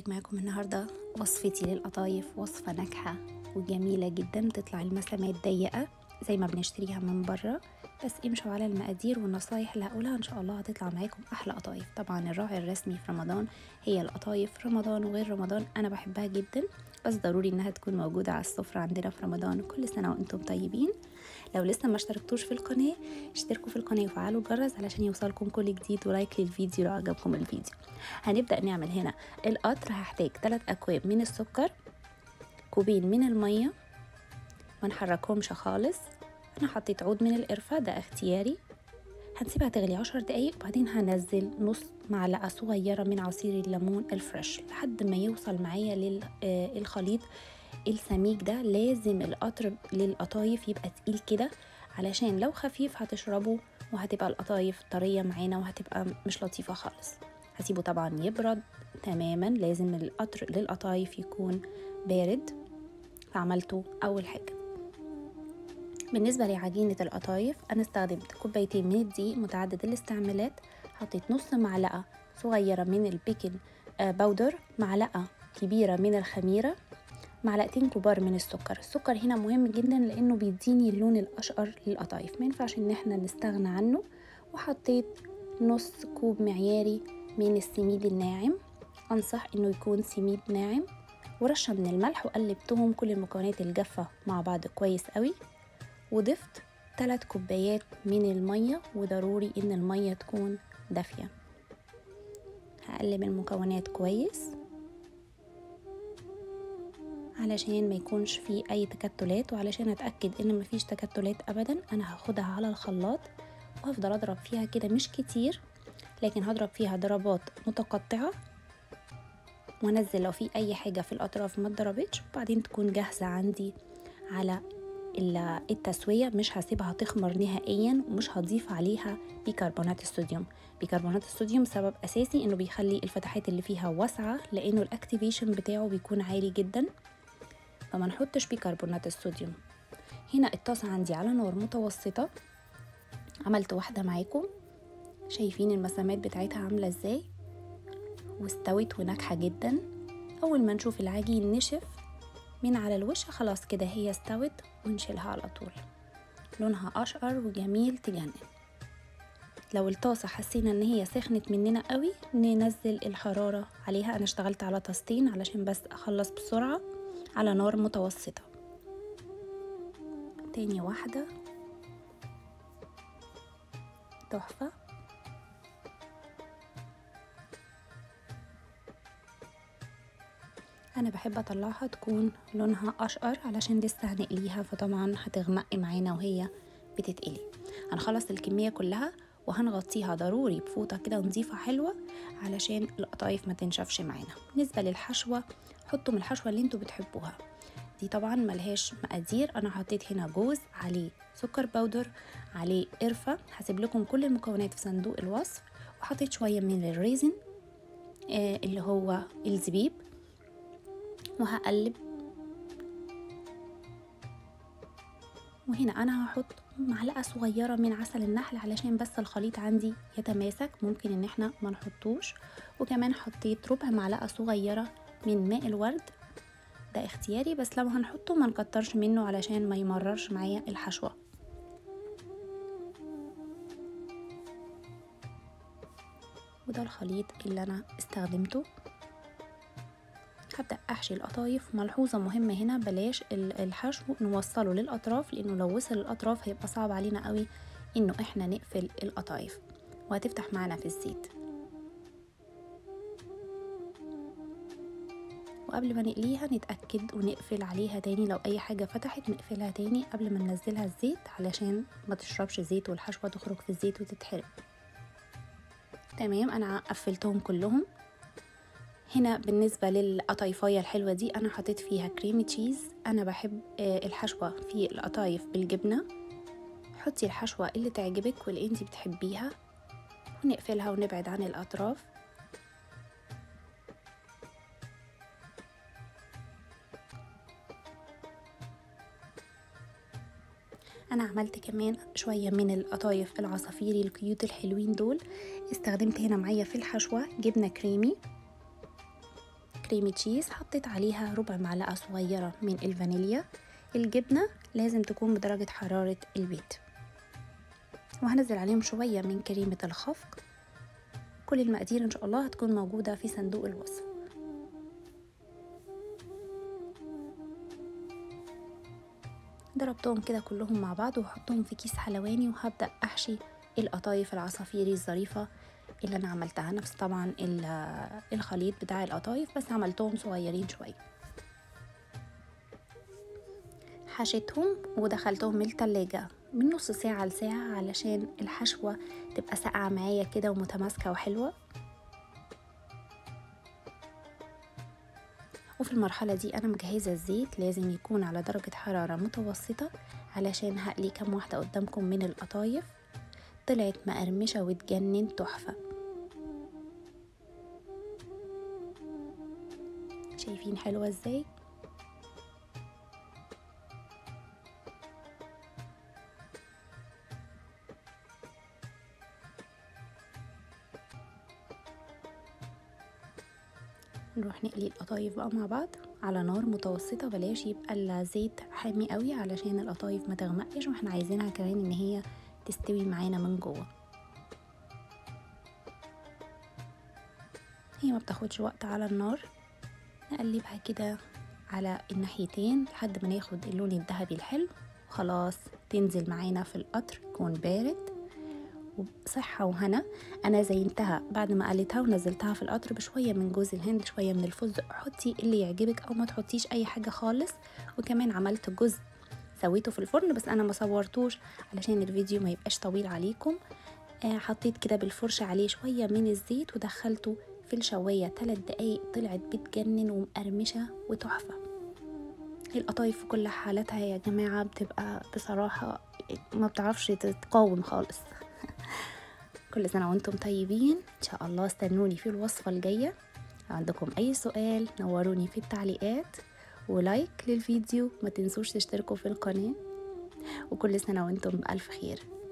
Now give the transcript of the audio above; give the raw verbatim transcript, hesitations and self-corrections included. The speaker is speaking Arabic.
هشارك معاكم النهاردة وصفتي للقطايف، وصفة ناجحة وجميلة جدا. تطلع المسامات ضيقة زي ما بنشتريها من بره، بس امشوا على المقادير والنصايح اللي هقولها ان شاء الله هتطلع معاكم احلى قطايف. طبعا الراعي الرسمي في رمضان هي القطايف، في رمضان وغير رمضان انا بحبها جدا، بس ضروري انها تكون موجودة على السفرة عندنا في رمضان. كل سنة وانتم طيبين. لو لسه ما اشتركتوش في القناة اشتركوا في القناة وفعلوا الجرس علشان يوصلكم كل جديد، ولايك للفيديو لو عجبكم الفيديو. هنبدأ نعمل هنا القطر. هحتاج ثلاث اكواب من السكر، كوبين من المية ما نحركهمش خالص. انا حطيت عود من القرفة ده اختياري. هنسيبها تغلي عشر دقايق وبعدين هنزل نص معلقة صغيرة من عصير الليمون الفريش لحد ما يوصل معايا للخليط السميك ده. لازم القطر للقطايف يبقى تقيل كده علشان لو خفيف هتشربه وهتبقى القطايف طرية معانا وهتبقى مش لطيفة خالص. هسيبه طبعا يبرد تماما، لازم القطر للقطايف يكون بارد. فعملته اول حاجة. بالنسبة لعجينة القطايف أنا استخدمت كوبايتين من الدقيق متعدد الاستعمالات، حطيت نص معلقة صغيرة من البيكنج باودر، معلقة كبيرة من الخميرة، معلقتين كبار من السكر. السكر هنا مهم جدا لأنه بيديني اللون الأشقر للقطايف، ما ينفعش إن احنا نستغنى عنه. وحطيت نص كوب معياري من السميد الناعم، أنصح إنه يكون سميد ناعم، ورشة من الملح، وقلبتهم كل المكونات الجافة مع بعض كويس قوي. وضفت ثلاث كوبايات من المية، وضروري ان المية تكون دافية. هقلب المكونات كويس علشان ما يكونش فيه اي تكتلات، وعلشان اتأكد ان مفيش تكتلات ابدا انا هاخدها على الخلاط وهفضل اضرب فيها كده، مش كتير لكن هضرب فيها ضربات متقطعة، وانزل لو في اي حاجة في الاطراف ما اتضربتش، وبعدين تكون جاهزة عندي على التسوية. مش هسيبها تخمر نهائيا، ومش هضيف عليها بيكربونات الصوديوم. بيكربونات الصوديوم سبب اساسي انه بيخلي الفتحات اللي فيها واسعة، لانه الاكتيفيشن بتاعه بيكون عالي جدا، فما نحطش بيكربونات الصوديوم. هنا الطاسة عندي على نار متوسطة، عملت واحدة معاكم، شايفين المسامات بتاعتها عاملة ازاي، واستوت وناجحة جدا. اول ما نشوف العجين نشف من على الوش خلاص كده هي استوت، ونشيلها على طول. لونها اشقر وجميل تجنن. لو الطاسة حسينا ان هي سخنت مننا قوي ننزل الحرارة عليها. انا اشتغلت على طاستين علشان بس اخلص بسرعة على نار متوسطة. تاني واحدة تحفة. انا بحب اطلعها تكون لونها اشقر علشان لسه هنقليها، فطبعا هتغمق معانا وهي بتتقلي. هنخلص الكمية كلها وهنغطيها ضروري بفوطة كده نظيفة حلوة علشان القطايف ما تنشفش معانا. بالنسبة للحشوة حطوا من الحشوة اللي انتوا بتحبوها، دي طبعا ملهاش مقادير. انا حطيت هنا جوز، عليه سكر باودر، عليه قرفة. هسيب لكم كل المكونات في صندوق الوصف. وحطيت شوية من الريزن آه اللي هو الزبيب، وهقلب. وهنا انا هحط معلقه صغيره من عسل النحل علشان بس الخليط عندي يتماسك، ممكن ان احنا ما نحطوش. وكمان حطيت ربع معلقه صغيره من ماء الورد، ده اختياري، بس لو هنحطه ما نكترش منه علشان ما يمررش معايا الحشوه. وده الخليط اللي انا استخدمته. هبدأ أحشي القطايف. ملحوظة مهمة هنا، بلاش الحشو نوصله للأطراف، لأنه لو وصل الأطراف هيبقى صعب علينا قوي إنه إحنا نقفل القطايف وهتفتح معنا في الزيت. وقبل ما نقليها نتأكد ونقفل عليها تاني، لو أي حاجة فتحت نقفلها تاني قبل ما ننزلها الزيت علشان ما تشربش زيت والحشوة تخرج في الزيت وتتحرق. تمام، أنا قفلتهم كلهم. هنا بالنسبة للقطايفاية الحلوة دي أنا حطيت فيها كريم تشيز. أنا بحب الحشوة في القطايف بالجبنة. حطي الحشوة اللي تعجبك واللي انتي بتحبيها، ونقفلها ونبعد عن الأطراف. أنا عملت كمان شوية من القطايف العصافيري الكيوت الحلوين دول. استخدمت هنا معايا في الحشوة جبنة كريمي، كريمة تشيز حطيت عليها ربع معلقة صغيرة من الفانيليا. الجبنة لازم تكون بدرجة حرارة البيت، وهنزل عليهم شوية من كريمة الخفق. كل المقادير ان شاء الله هتكون موجودة في صندوق الوصف. ضربتهم كده كلهم مع بعض وهحطهم في كيس حلواني، وهبدأ احشي القطايف العصافيري الظريفة اللي انا عملتها. نفس طبعا الخليط بتاع القطايف بس عملتهم صغيرين شوية. حشيتهم ودخلتهم التلاجة من نص ساعة لساعة علشان الحشوة تبقى ساقعة معايا كده ومتماسكة وحلوة. وفي المرحلة دي انا مجهزة الزيت، لازم يكون على درجة حرارة متوسطة علشان هقلي كام واحدة قدامكم من القطايف. طلعت مقرمشة وتجنن، تحفة. شايفين حلوة ازاي؟ نروح نقلي القطايف بقى مع بعض على نار متوسطة، بلاش يبقى الزيت حامي قوي علشان القطايف ما تغمقش، واحنا عايزينها كمان ان هي تستوي معانا من جوه. هي ما بتاخدش وقت على النار، نقلبها كده على الناحيتين لحد ما ناخد اللون الذهبي الحلو. خلاص تنزل معانا في القطر، يكون بارد وبصحة وهنا. انا زينتها بعد ما قليتها ونزلتها في القطر بشوية من جوز الهند، شوية من الفستق، حطي اللي يعجبك او ما تحطيش اي حاجة خالص. وكمان عملت جزء سويته في الفرن بس انا ما صورتوش علشان الفيديو ما يبقاش طويل عليكم. آه حطيت كده بالفرشة عليه شوية من الزيت ودخلته في الشواية ثلاث دقايق. طلعت بتجنن ومقرمشة وتحفة. القطايف في كل حالاتها يا جماعة بتبقى بصراحة ما بتعرفش تتقاوم خالص. كل سنة وانتم طيبين. ان شاء الله استنوني في الوصفة الجاية. لو عندكم اي سؤال نوروني في التعليقات، ولايك للفيديو، ما تنسوش تشتركوا في القناة، وكل سنة وانتم بألف خير.